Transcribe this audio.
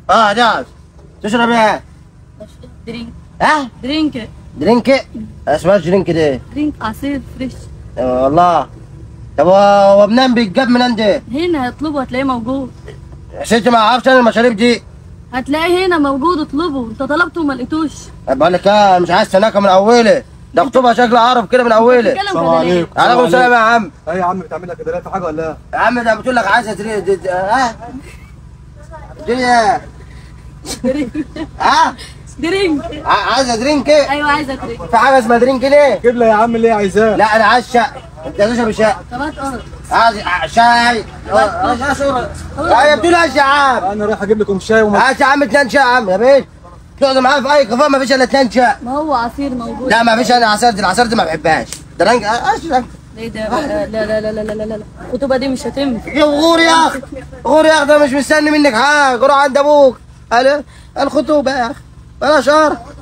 اه جاهز. تشرب ايه؟ درينك. ها؟ درينك. درينك؟ اسمها درينك دي؟ درينك عصير فريش. والله. طب ومنين بيتجاب من عندي؟ هنا هتطلبه هتلاقيه موجود. يا ستي ما اعرفش انا المشاريب دي. هتلاقيه هنا موجود، اطلبه. انت طلبته وما لقيتوش. بقول لك ايه، مش عايز سناكه من اولي، ده خطوبه شكلها عرف كده من اولي. السلام عليكم. عليكم السلام يا عم. ايه يا عم بتعمل لك كده في حاجه ولا ايه؟ يا عم ده بتقول لك عايزه ها؟ ها؟ درينك. عايزه درينك ايه؟ ايوه عايزه درينك. في حاجه اسمها درينك ليه؟ جيب لي يا عم اللي هي عايزاه. لا انا عايز شاي. انت تشرب شاي؟ طب هات قرص. عايز شاي. هي بتقول ايش يا عم؟ انا رايح اجيب لكم شاي هات يا عم 2 شاي يا عم يا بيه. تقعد معايا في اي كافيه ما فيش الا 2 شاي. ما هو عصير موجود. لا ما فيش، انا العصير دي ما بحبهاش. ده رنج اشرب. ايه ده بقى؟ لا لا لا لا لا لا لا، الخطوبه دي مش هتنفع. يا غور يا اخي، غور يا اخي، ده مش مستني منك حاجه، روح عند ابوك. الخطوبه يا اخي بلاش شهر.